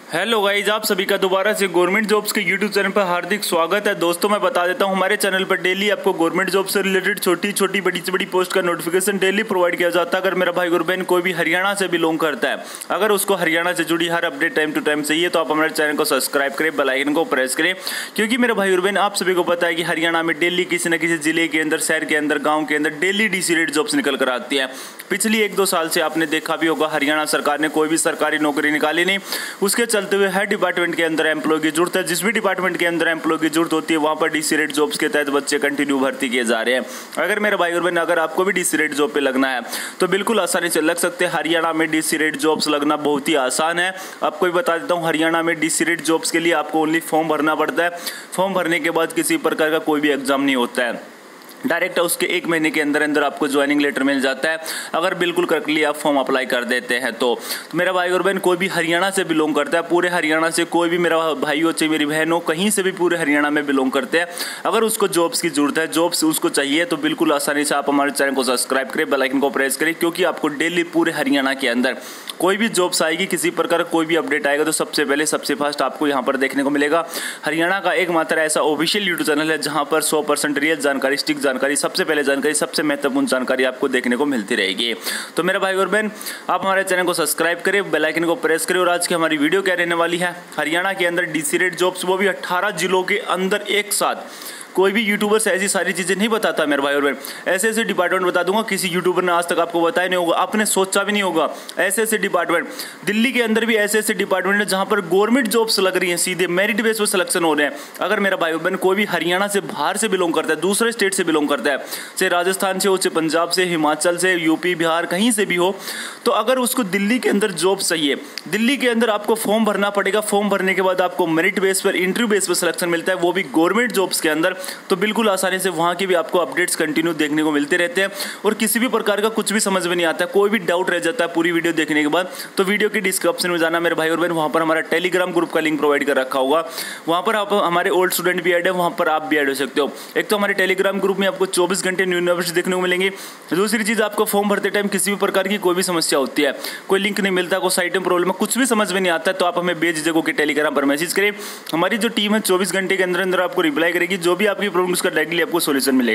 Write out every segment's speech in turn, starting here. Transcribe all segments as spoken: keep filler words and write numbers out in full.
Hello guys, आप सभी का दोबारा से गवर्नमेंट जॉब्स के यूट्यूब चैनल पर हार्दिक स्वागत है। दोस्तों मैं बता देता हूं, हमारे चैनल पर डेली आपको गवर्नमेंट जॉब से रिलेटेड छोटी छोटी बड़ी से बड़ी पोस्ट का नोटिफिकेशन डेली प्रोवाइड किया जाता है। अगर मेरा भाई और बहन कोई भी हरियाणा से बिलोंग करता है, अगर उसको हरियाणा से जुड़ी हर अपडेट टाइम टू टाइम चाहिए तो आप हमारे चैनल को सब्सक्राइब करें, बेल आइकन को प्रेस करें। क्योंकि मेरे भाई और बहन आप सभी को पता है कि हरियाणा में डेली किसी न किसी जिले के अंदर, शहर के अंदर, गाँव के अंदर डेली डीसी रेट जॉब्स निकल कर आती है। पिछली एक दो साल से आपने देखा भी होगा, हरियाणा सरकार ने कोई भी सरकारी नौकरी निकाली नहीं। उसके चलते हुए हर डिपार्टमेंट के अंदर एम्प्लॉय की जरूरत है। जिस भी डिपार्टमेंट के अंदर एम्प्लॉय की जरूरत होती है वहां पर डीसी रेट जॉब्स के तहत बच्चे कंटिन्यू भर्ती किए जा रहे हैं। अगर मेरे भाई और बहन, अगर आपको भी डीसी रेट जॉब पे लगना है तो बिल्कुल आसानी से लग सकते हैं। हरियाणा में डीसी रेट जॉब्स लगना बहुत ही आसान है। आपको भी बता देता हूँ, हरियाणा में डीसी रेट जॉब्स के लिए आपको ओनली फॉर्म भरना पड़ता है। फॉर्म भरने के बाद किसी प्रकार का कोई भी एग्जाम नहीं होता है, डायरेक्ट उसके एक महीने के अंदर अंदर आपको ज्वाइनिंग लेटर मिल जाता है, अगर बिल्कुल करेक्टली आप फॉर्म अप्लाई कर देते हैं तो। तो मेरा भाई और बहन कोई भी हरियाणा से बिलोंग करता है, पूरे हरियाणा से कोई भी मेरा भाई हो चाहे मेरी बहन हो, कहीं से भी पूरे हरियाणा में बिलोंग करते हैं, अगर उसको जॉब्स की जरूरत है, जॉब्स उसको चाहिए तो बिल्कुल आसानी से आप हमारे चैनल को सब्सक्राइब करें, बेल आइकन को प्रेस करें। क्योंकि आपको डेली पूरे हरियाणा के अंदर कोई भी जॉब्स आएगी, किसी प्रकार कोई भी अपडेट आएगा तो सबसे पहले सबसे फास्ट आपको यहाँ पर देखने को मिलेगा। हरियाणा का एकमात्र ऐसा ऑफिशियल यूट्यूब चैनल है जहाँ पर सौ परसेंट रियल जानकारी, स्टिक जानकारी, सबसे पहले जानकारी, सबसे महत्वपूर्ण जानकारी आपको देखने को मिलती रहेगी। तो मेरे भाई और बहन, आप हमारे चैनल को सब्सक्राइब करें, बेल आइकन को प्रेस करें। और आज की हमारी वीडियो क्या रहने वाली है, हरियाणा के अंदर डीसी रेट जॉब्स, वो भी अट्ठारह जिलों के अंदर एक साथ। कोई भी यूट्यूबर से ऐसी सारी चीज़ें नहीं बताता मेरे भाई और बहन। ऐसे ऐसे डिपार्टमेंट बता दूंगा, किसी यूट्यूबर ने आज तक आपको बताया नहीं होगा, आपने सोचा भी नहीं होगा। ऐसे ऐसे डिपार्टमेंट दिल्ली के अंदर भी ऐसे ऐसे डिपार्टमेंट है जहां पर गवर्नमेंट जॉब्स लग रही हैं, सीधे मेरिट बेस पर सिलेक्शन हो रहे हैं। अगर मेरा भाई और बहन कोई भी हरियाणा से बाहर से बिलोंग करता है, दूसरे स्टेट से बिलोंग करता है, चाहे राजस्थान से हो, चाहे पंजाब से, हिमाचल से, यूपी, बिहार, कहीं से भी हो, तो अगर उसको दिल्ली के अंदर जॉब चाहिए, दिल्ली के अंदर आपको फॉर्म भरना पड़ेगा। फॉर्म भरने के बाद आपको मेरिट बेस पर, इंटरव्यू बेस पर सिलेक्शन मिलता है, वो भी गवर्नमेंट जॉब्स के अंदर। तो बिल्कुल आसानी से वहां के भी आपको अपडेट्स कंटिन्यू देखने को मिलते रहते हैं। और किसी भी प्रकार का कुछ भी समझ में नहीं आता, कोई भी डाउट रह जाता है पूरी वीडियो देखने के बाद, तो वीडियो की डिस्क्रिप्शन में जाना मेरे भाई और बहन, वहां पर हमारा टेलीग्राम ग्रुप का लिंक प्रोवाइड कर रखा होगा। वहां पर आप, हमारे ओल्ड स्टूडेंट भी ऐड है, वहां पर आप भी ऐड हो सकते हो। एक तो हमारे टेलीग्राम ग्रुप में आपको चौबीस घंटे न्यू न्यूज देखने को मिलेंगे। दूसरी चीज, आपको फॉर्म भरते टाइम किसी भी प्रकार की कोई भी समस्या होती है, कोई लिंक नहीं मिलता, कोई साइट में प्रॉब्लम है, कुछ भी समझ में नहीं आता है, तो आप हमें बेझिझक होकर टेलीग्राम पर मैसेज करें। हमारी जो टीम है चौबीस घंटे के अंदर अंदर आपको रिप्लाई करेगी, जो भी आपकी प्रॉब्लम उसका डायरेक्टली आपको सोल्यूशन मिलेगा।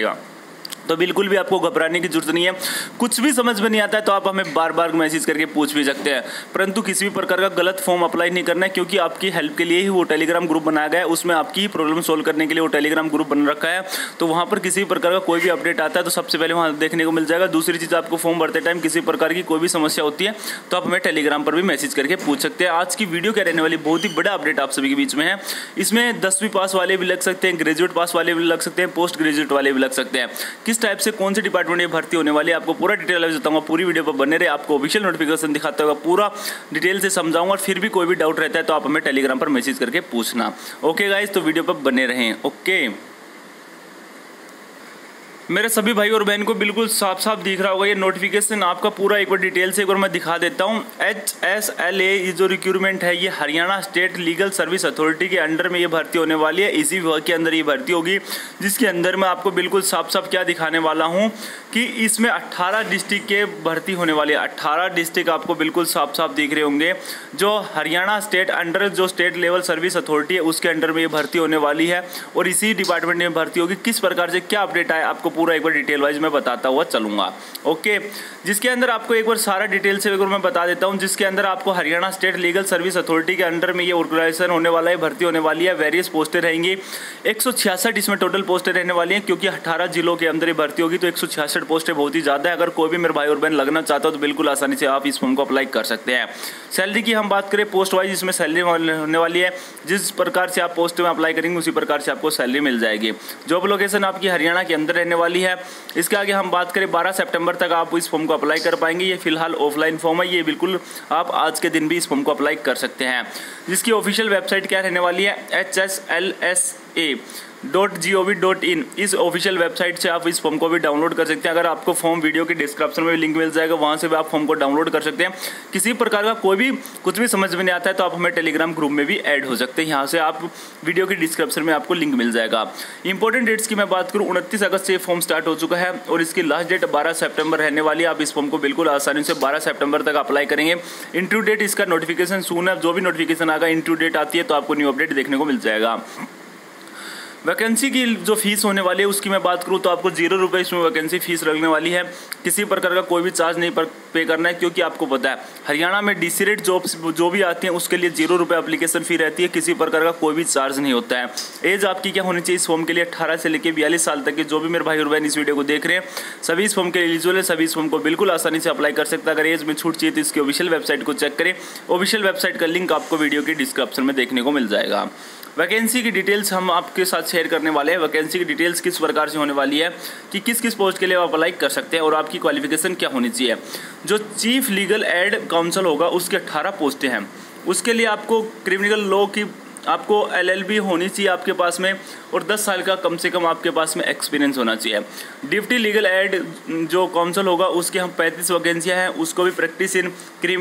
तो बिल्कुल भी आपको घबराने की जरूरत नहीं है। कुछ भी समझ में नहीं आता है तो आप हमें बार बार मैसेज करके पूछ भी सकते हैं, परंतु किसी भी प्रकार का गलत फॉर्म अप्लाई नहीं करना है, क्योंकि आपकी हेल्प के लिए ही वो टेलीग्राम ग्रुप बनाया गया है। उसमें आपकी प्रॉब्लम सोल्व करने के लिए वो टेलीग्राम ग्रुप बन रखा है। तो वहाँ पर किसी भी प्रकार का कोई भी अपडेट आता है तो सबसे पहले वहाँ देखने को मिल जाएगा। दूसरी चीज़, आपको फॉर्म भरते टाइम किसी प्रकार की कोई भी समस्या होती है तो आप हमें टेलीग्राम पर भी मैसेज करके पूछ सकते हैं। आज की वीडियो क्या रहने वाली, बहुत ही बड़ा अपडेट आप सभी के बीच में है। इसमें दसवीं पास वाले भी लग सकते हैं, ग्रेजुएट पास वाले भी लग सकते हैं, पोस्ट ग्रेजुएट वाले भी लग सकते हैं। किस टाइप से, कौन से डिपार्टमेंट में भर्ती होने वाली है, आपको पूरा डिटेल बताऊंगा। पूरी वीडियो पर बने रहे, आपको ऑफिशियल नोटिफिकेशन दिखाता होगा, पूरा डिटेल से समझाऊंगा। और फिर भी कोई भी डाउट रहता है तो आप हमें टेलीग्राम पर मैसेज करके पूछना। ओके गाइस, तो वीडियो पर बने रहें। ओके, मेरे सभी भाई और बहन को बिल्कुल साफ साफ दिख रहा होगा ये नोटिफिकेशन आपका पूरा। एक बार डिटेल से एक बार मैं दिखा देता हूँ। एच एस एल ए ये जो रिक्रूटमेंट है, ये Haryana state legal service authority के अंडर में ये भर्ती होने वाली है। इसी विभाग के अंदर ये भर्ती होगी, जिसके अंदर मैं आपको बिल्कुल साफ साफ क्या दिखाने वाला हूँ कि इसमें अट्ठारह डिस्ट्रिक्ट के भर्ती होने वाली है। अट्ठारह डिस्ट्रिक्ट आपको बिल्कुल साफ साफ दिख रहे होंगे, जो हरियाणा स्टेट अंडर, जो स्टेट लेवल सर्विस अथॉरिटी है उसके अंडर में ये भर्ती होने वाली है। और इसी डिपार्टमेंट में भर्ती होगी। किस प्रकार से क्या अपडेट आए आपको पूरा एक बार डिटेल वाइज मैं बताता हुआ चलूंगा। ओके, जिसके अंदर आपको एक बार सारा डिटेल से एक बार मैं बता देता हूं। जिसके अंदर आपको Haryana state legal service authority के अंडर में ये ऑर्गेनाइजेशन होने वाला है, भर्ती होने वाली है। वेरियस पोस्टें रहेंगी, एक सौ छियासठ इसमें टोटल पोस्टें रहने वाली हैं। क्योंकि अठारह जिलों के अंदर ये भर्ती होगी तो एक सौ छियासठ पोस्टें बहुत ही ज़्यादा है। अगर कोई भी मेरे भाई और बहन लगना चाहता हो तो बिल्कुल आसानी से आप इस फॉर्म को अप्लाई कर सकते हैं। सैलरी की हम बात करें, पोस्ट वाइज इसमें सैलरी होने वाली है। जिस प्रकार से आप पोस्ट में अप्लाई करेंगे उसी प्रकार से आपको सैलरी मिल जाएगी। जॉब लोकेशन आपकी हरियाणा के अंदर रहने वाली है। इसके आगे हम बात करें, बारह सितंबर तक आप इस फॉर्म को अप्लाई कर पाएंगे। ये फिलहाल ऑफलाइन फॉर्म है, ये बिल्कुल आप आज के दिन भी इस फॉर्म को अप्लाई कर सकते हैं। जिसकी ऑफिशियल वेबसाइट क्या रहने वाली है, H S L S A dot G O V dot I N official website से आप इस फॉर्म को भी डाउनलोड कर सकते हैं। अगर आपको फॉर्म वीडियो के डिस्क्रिप्शन में भी लिंक मिल जाएगा, वहाँ से भी आप फॉर्म को डाउनलोड कर सकते हैं। किसी प्रकार का कोई भी कुछ भी समझ में नहीं आता है तो आप हमें टेलीग्राम ग्रुप में भी ऐड हो सकते हैं। यहाँ से आप वीडियो के डिस्क्रिप्शन में आपको लिंक मिल जाएगा। इंपॉर्टेंट डेट्स की मैं बात करूँ, उनतीस अगस्त से फॉर्म स्टार्ट हो चुका है और इसकी लास्ट डेट बारह सितंबर रहने वाली है। आप इस फॉर्म को बिल्कुल आसानी से बारह सितंबर तक अप्लाई करेंगे। इंटरव्यू डेट इसका नोटिफिकेशन सून है, जो भी नोटिफिकेशन आएगा इंटरव्यू डेट आती है तो आपको न्यू अपडेट देखने को मिल जाएगा। वैकेंसी की जो फीस होने वाली है उसकी मैं बात करूं तो आपको जीरो रुपये इसमें वैकेंसी फीस लगने वाली है। किसी प्रकार का कोई भी चार्ज नहीं पर पे करना है, क्योंकि आपको पता है हरियाणा में डीसी रेट जॉब्स जो भी आती हैं उसके लिए जीरो रुपये एप्लीकेशन फी रहती है। किसी प्रकार का कोई भी चार्ज नहीं होता है। एज आपकी क्या होनी चाहिए इस फॉर्म के लिए, अठारह से लेकर बयालीस साल तक के जो भी मेरे भाई और बहन इस वीडियो को देख रहे हैं सभी इस फॉर्म के एलिजिबल है, सभी इस फॉर्म को बिल्कुल आसानी से अप्लाई कर सकते हैं। अगर एज में छूट चाहिए तो इसकी ऑफिशियल वेबसाइट को चेक करें। ऑफिशियल वेबसाइट का लिंक आपको वीडियो के डिस्क्रिप्शन में देखने को मिल जाएगा। वैकेंसी की डिटेल्स हम आपके साथ शेयर करने वाले हैं। वैकेंसी की डिटेल्स किस प्रकार से होने वाली है कि किस किस पोस्ट के लिए आप अप्लाई कर सकते हैं और आपकी क्वालिफिकेशन क्या होनी चाहिए। जो चीफ लीगल एड काउंसिल होगा उसके अठारह पोस्टें हैं। उसके लिए आपको क्रिमिनल लॉ की आपको एल एल बी होनी चाहिए आपके पास में और दस साल का कम से कम आपके पास में एक्सपीरियंस होना चाहिए। डिप्टी लीगल एड जो काउंसिल होगा उसके हम पैंतीस वैकेंसियाँ हैं, उसको भी प्रैक्टिस इन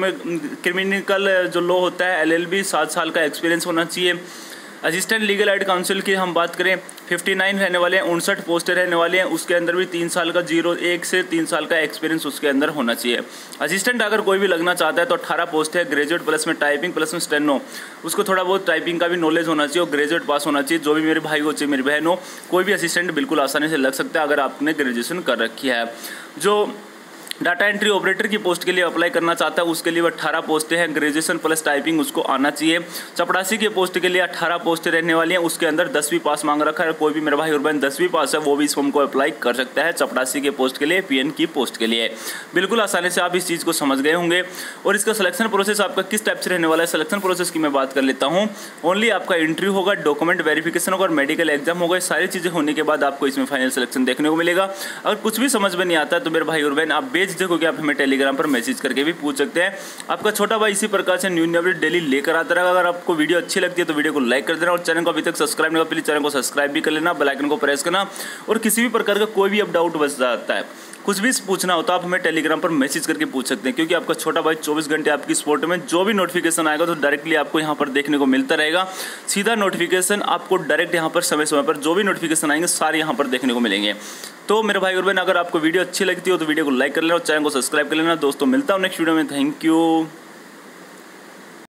क्रिमिनल जो लॉ होता है एल एल बी सात साल का एक्सपीरियंस होना चाहिए। असिस्टेंट लीगल एड काउंसिल की हम बात करें उनसठ रहने वाले हैं, उनसठ पोस्टें रहने वाले हैं। उसके अंदर भी तीन साल का जीरो एक से तीन साल का एक्सपीरियंस उसके अंदर होना चाहिए। असिस्टेंट अगर कोई भी लगना चाहता है तो अठारह पोस्ट है। ग्रेजुएट प्लस में टाइपिंग प्लस में स्टेनो, उसको थोड़ा बहुत टाइपिंग का भी नॉलेज होना चाहिए और ग्रेजुएट पास होना चाहिए। जो भी मेरे भाई हो चाहे मेरी बहन हो, कोई भी असिस्टेंट बिल्कुल आसानी से लग सकता है अगर आपने ग्रेजुएशन कर रखी है। जो डाटा एंट्री ऑपरेटर की पोस्ट के लिए अप्लाई करना चाहता है उसके लिए अठारह पोस्टें हैं। ग्रेजुएशन प्लस टाइपिंग उसको आना चाहिए। चपरासी के पोस्ट के लिए अठारह पोस्टें रहने वाली हैं। उसके अंदर दसवीं पास मांग रखा है। कोई भी मेरा भाई और बहन दसवीं पास है वो भी इस फॉर्म को अप्लाई कर सकता है। चपरासी के पोस्ट के लिए, पीएन की पोस्ट के लिए बिल्कुल आसानी से आप इस चीज़ को समझ गए होंगे। और इसका सिलेक्शन प्रोसेस आपका किस टाइप से रहने वाला है, सिलेक्शन प्रोसेस की मैं बात कर लेता हूँ। ओनली आपका इंटरव्यू होगा, डॉक्यूमेंट वेरिफिकेशन होगा और मेडिकल एग्जाम होगा। सारी चीज़ें होने के बाद आपको इसमें फाइनल सिलेक्शन देखने को मिलेगा। अगर कुछ भी समझ में नहीं आता तो मेरे भाई और बहन आप बेझिझक होकर आप हमें टेलीग्राम पर मैसेज करके भी पूछ सकते हैं। आपका छोटा भाई इसी प्रकार से न्यू न्यू अपडेट डेली लेकर आता रहेगा। अगर आपको वीडियो अच्छी लगती है तो वीडियो को लाइक कर देना और चैनल को अभी तक सब्सक्राइब नहीं किया प्लीज चैनल को सब्सक्राइब भी कर लेना, बेल आइकन को प्रेस करना। और किसी भी प्रकार का कोई भी अब डाउट बच जाता है, कुछ भी पूछना होता है आप हमें टेलीग्राम पर मैसेज करके पूछ सकते हैं, क्योंकि आपका छोटा भाई चौबीस घंटे आपकी सपोर्ट में जो भी नोटिफिकेशन आएगा तो डायरेक्टली आपको यहाँ पर देखने को मिलता रहेगा। सीधा नोटिफिकेशन आपको डायरेक्ट यहाँ पर समय समय पर जो भी नोटिफिकेशन आएंगे सारे यहाँ पर देखने को मिलेंगे। तो मेरे भाई और बहन अगर आपको वीडियो अच्छी लगती हो तो वीडियो को लाइक कर लेना और चैनल को सब्सक्राइब कर लेना। दोस्तों मिलता हूँ नेक्स्ट वीडियो में। Thank you.